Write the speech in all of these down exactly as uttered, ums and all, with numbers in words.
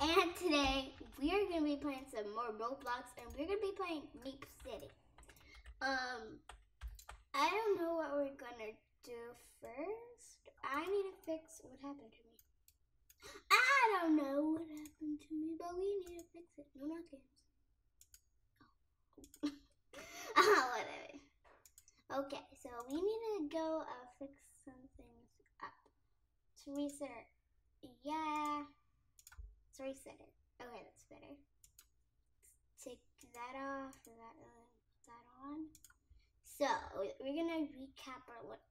And today we are gonna be playing some more Roblox, and we're gonna be playing Meep City. Um, I don't know what we're gonna do first. I need to fix what happened to me. I don't know what happened to me, but we need to fix it. No, not games. Oh, oh whatever. Okay, so we need to go uh, fix some things up. To reset. Yeah. Let's reset it. Okay, that's better. Let's take that off, that, uh, that on. So, we're gonna recap our look.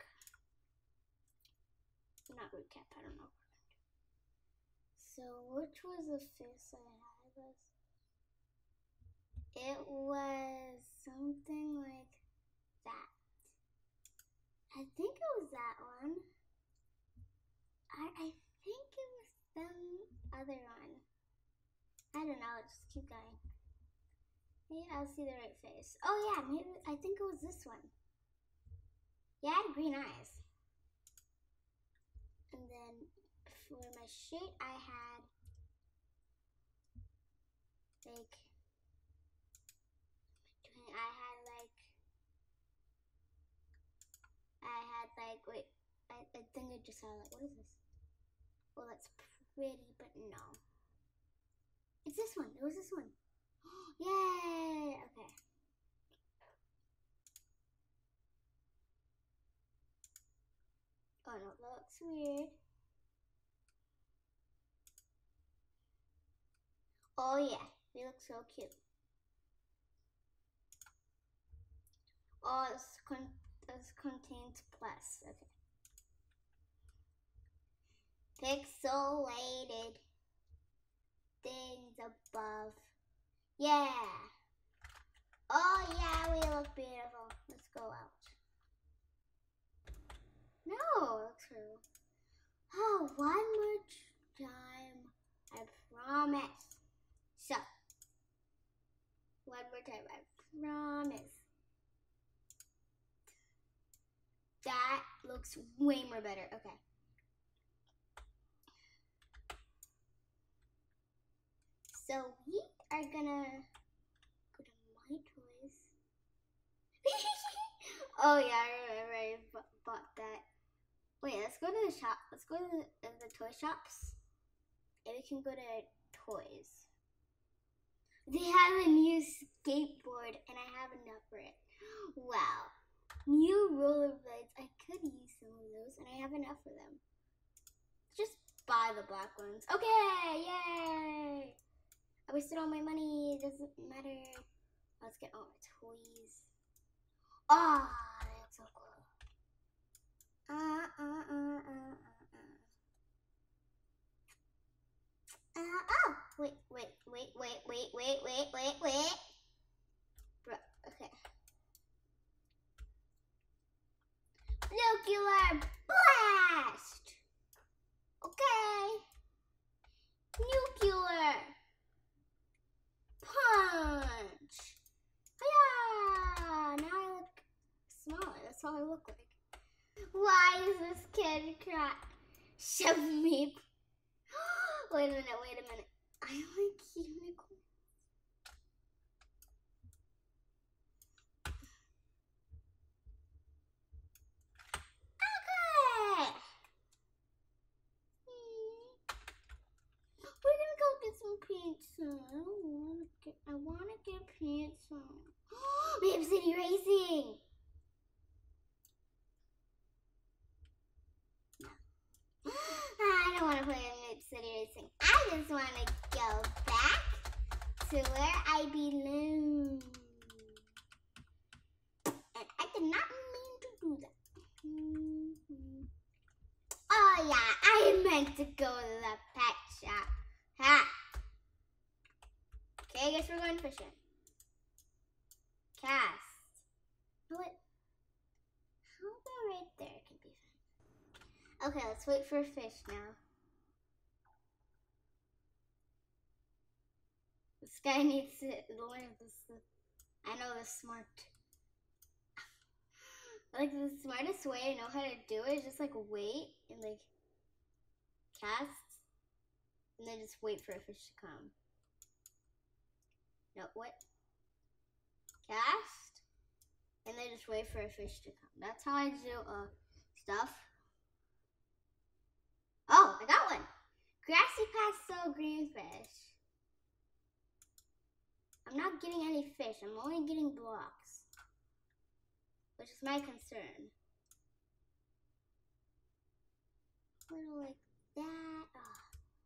Not recap, I don't know. So, which was the face I had? It was something like that. I think it was that one. I, I think it was some other one. I don't know, just keep going. Maybe I'll see the right face. Oh yeah, maybe, I think it was this one. Yeah, I had green eyes. And then for my shirt, I had like, I had like, I had like, wait, I, I think I just saw like, what is this? Oh, that's pretty, but no. It's this one, it was this one. Yay, okay. Oh no, that looks weird. Oh yeah, they look so cute. Oh, this, con this contains plus, okay. Pixelated things above. Yeah. Oh yeah, we look beautiful. Let's go out. No, that's true. Oh, one more time. I promise. So, one more time. I promise. That looks way more better. Okay. So we are gonna go to my toys. Oh yeah, I remember I bought that. Wait, let's go to the shop. Let's go to the, uh, the toy shops. And we can go to toys. They have a new skateboard and I have enough for it. Wow. New rollerblades. I could use some of those and I have enough for them. Just buy the black ones. Okay, yay! I wasted all my money. It doesn't matter. Let's get all my toys. Ah, oh, that's so cool. Uh, uh, uh, uh, uh, uh. Uh, oh, wait, wait, wait, wait, wait, wait, wait, wait, wait. Bro, okay. Nuclear blast! Okay. Nuclear punch! Yeah! Now I look smaller. That's all I look like. Why is this kid crying? Shove me. Wait a minute, wait a minute. I like unicorns. Okay. We're gonna go get some pizza. I don't wanna get, I wanna get pizza. Meep City Racing. I don't want to play in Meep City Racing. I just want to go back to where I belong. And I did not mean to do that. Mm-hmm. Oh yeah, I meant to go to the pet shop. Ha! Okay, I guess we're going fishing. Cast. What? How about right there can be fun. Okay, let's wait for a fish now. This guy needs to learn this. I know this smart. Like the smartest way I know how to do it is just like wait and like cast. And then just wait for a fish to come. No, what? Cast. And then just wait for a fish to come. That's how I do uh, stuff. Oh, I got one. Grassy pastel green fish. I'm not getting any fish. I'm only getting blocks. Which is my concern. Little like that. Oh.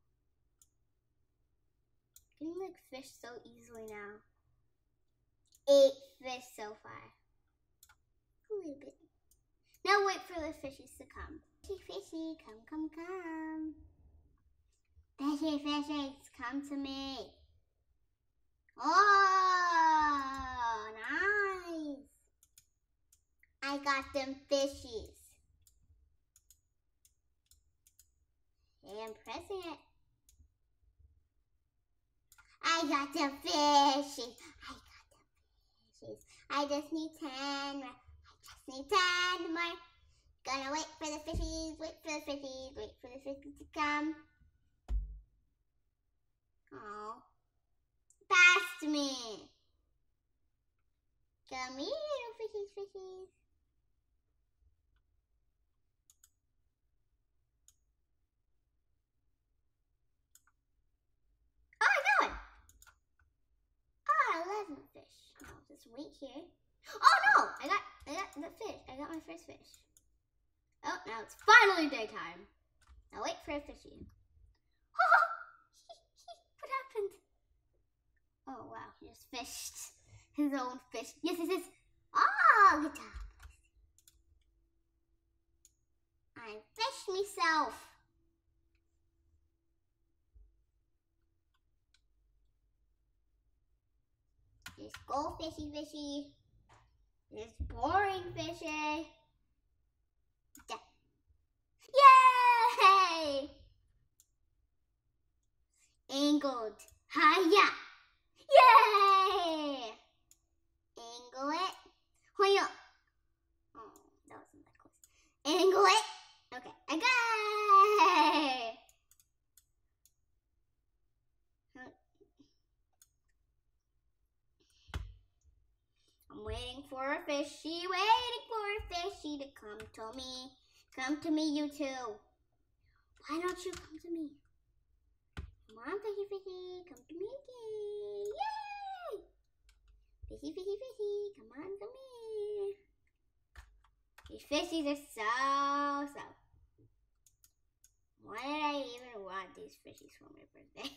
Getting like fish so easily now. Eight fish so far. A little bit. Now wait for the fishies to come. Fishy, fishy, come, come, come. Fishy, fishies, come to me. Oh, nice. I got them fishies. Okay, I'm pressing it. I got the fishies. I got the fishies. I just need ten more. I just need ten more. Gonna wait for the fishies. Wait for the fishies. Wait for the fishies to come. Oh. Past me. Come here, little fishies, fishies. Oh, I got one. Ah, eleven fish. I'll just wait here. Oh no! I got, I got the fish. I got my first fish. Oh, now it's finally daytime. Now wait for a fishy. What happened? Oh wow, he just fished his own fish. Yes, yes, yes. Oh, good job. I fished myself. Just go fishy, fishy. Just boring fishy. Yeah. Yay! Angled. Hiya! Yay! Angle it. Hiya! Oh, that wasn't that close. Angle it. Okay, I got it! I'm waiting for a fishy, waiting for a fishy to come to me. Come to me, you two. Why don't you come to me? Come on, fishy, fishy, come to me again. Yay! Fishy, fishy, fishy, come on to me. These fishies are so, so. Why did I even want these fishies for my birthday?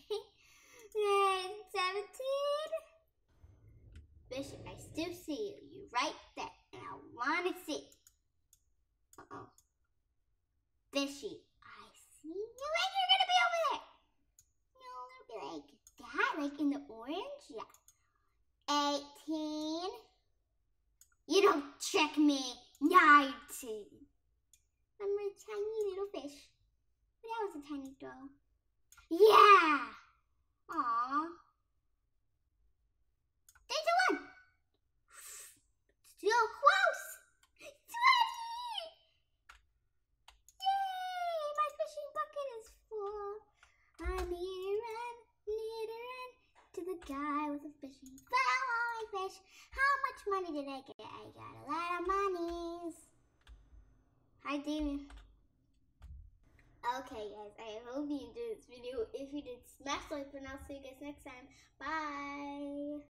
seventeen. Fishy, I still see you. You right there. And I want to see. Uh-oh. Fishy, I see you. And you're going to be over there. No, it'll be like that. Like in the orange. Yeah. eighteen. You don't trick me. nineteen. I'm a tiny little fish. But that was a tiny doll. Yeah. Aww. thirty-one. Still close. twenty. Yay! My fishing bucket is full. I need to run, need to run to the guy with the fishing. Follow my fish. How much money did I get? I got a lot of monies. Hi, Damien. Okay, guys. I hope you enjoyed this video. If you did, smash like button. I'll see you guys next time. Bye.